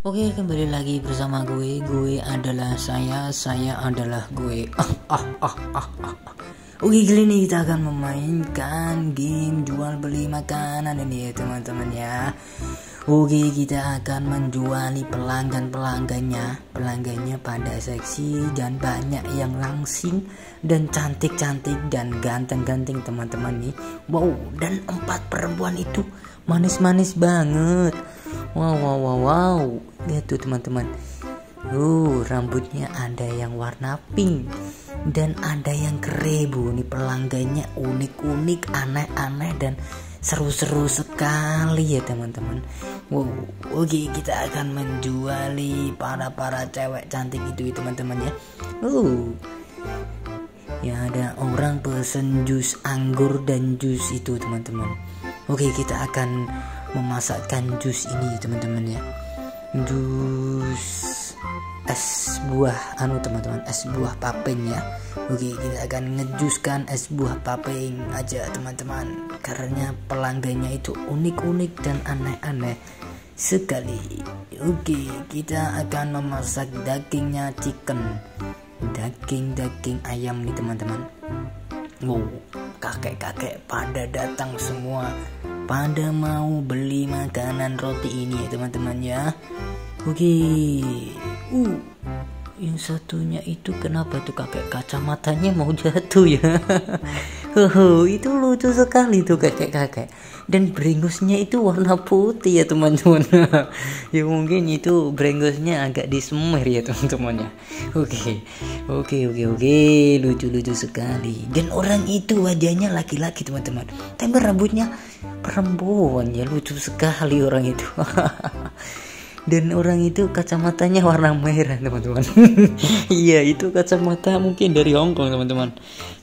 Oke, kembali lagi bersama gue adalah saya adalah gue. Oke, kali ini kita akan memainkan game jual beli makanan ini ya teman-teman ya. Oke, kita akan menjuali pelanggannya pada seksi dan banyak yang langsing dan cantik-cantik dan ganteng-ganteng teman-teman nih. Wow, dan 4 perempuan itu manis-manis banget. Wow, lihat tuh teman-teman. Rambutnya ada yang warna pink dan ada yang keribu. Nih pelanggannya unik-unik, aneh-aneh dan seru-seru sekali ya teman-teman. Oke, kita akan menjuali para cewek cantik itu ya teman-teman ya. Ya ada orang pesen jus anggur dan jus itu teman-teman. Oke, kita akan memasakkan jus ini teman-teman ya. Jus es buah teman-teman, es buah paping ya. Oke, kita akan ngejuskan es buah paping aja teman-teman, karena pelanggannya itu unik-unik dan aneh-aneh sekali. Oke, kita akan memasak dagingnya chicken, daging ayam nih teman-teman. Kakek-kakek pada datang semua, pada mau beli makanan roti ini ya teman-teman ya. Oke, yang satunya itu kenapa tuh kakek kacamatanya mau jatuh ya? Itu lucu sekali tuh kakek-kakek. Dan brengosnya itu warna putih ya teman-teman. Ya mungkin itu brengosnya agak disemir ya teman-teman ya. Oke, lucu sekali. Dan orang itu wajahnya laki-laki teman-teman, tapi rambutnya perempuan ya, lucu sekali orang itu. Dan orang itu kacamatanya warna merah teman-teman. Iya, itu kacamata mungkin dari Hongkong teman-teman.